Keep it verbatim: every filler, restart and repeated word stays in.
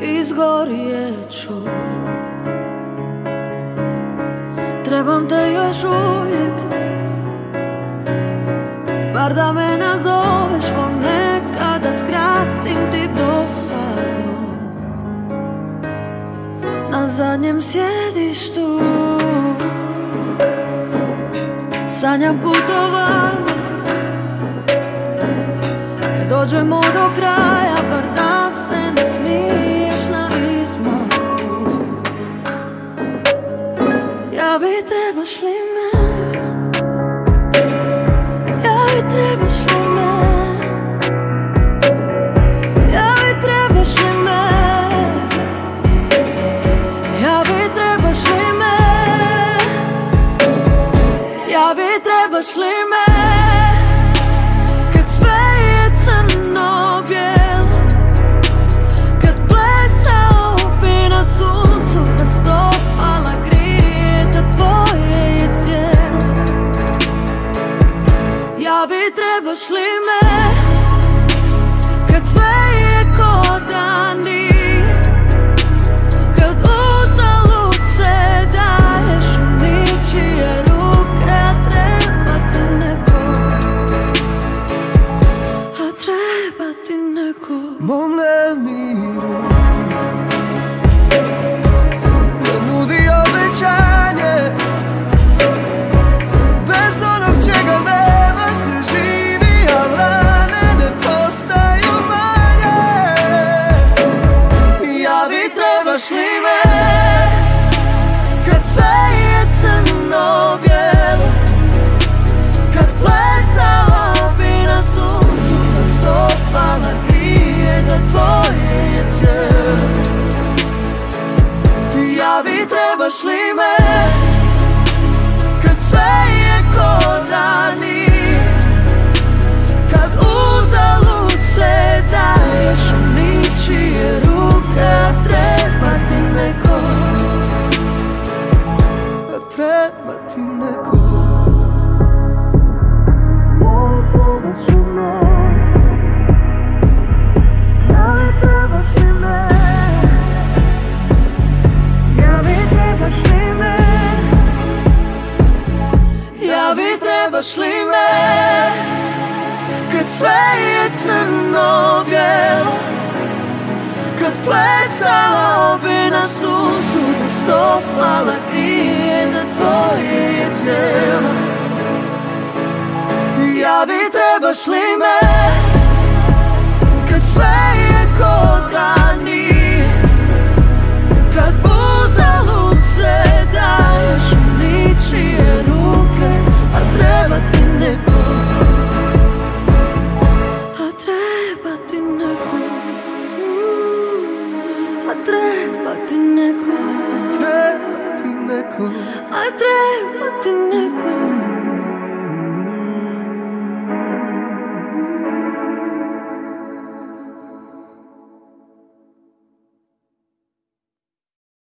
izgorjet ću. Trebam te još uvijek, bar da me nazoveš ponekad, da skratim ti dosadu. Na zadnjem sjedištu sanjam putovanja, kad dođemo do kraja, bar da se nasmiješ na izmaku. Javi, trebaš li me? Javi, trebaš li me? Javi, trebaš li me? Javi, trebaš li me? Javi, trebaš li me? Kad sve je crno bijelo, kad plesao bi na suncu, da stopala grije, da tvoje je cijelo. Javi, trebaš li me? Kad sve je ko da nije, kad uzalud se daješ u ničije ruke, a treba ti neko, a treba ti neko. Mom nemiru ne nudi obećanje, bez onog čega nema se živi, a rane ne postaju manje. Javi, trebaš li me? Kad sve je crno bijelo, kad plesala bi na suncu, da stopala grije, da tvoje je cijelo. Javi, trebaš li me? Kad sve je ko da nije, kad uzalud se daješ u ničije ruke, a treba ti neko, a treba ti neko. Javi, trebaš li me? Javi, trebaš li me? Javi, trebaš li me? Kad sve je crno bijelo, kad plesala bi na suncu, da stopala grije, da tvoje je cijelo. Javi, trebaš li me? Kad sve je ko da nije, kad uzalud se daješ u ničije ruke, a treba ti neko, a treba ti neko, a treba ti neko, a treba ti neko, a treba ti neko.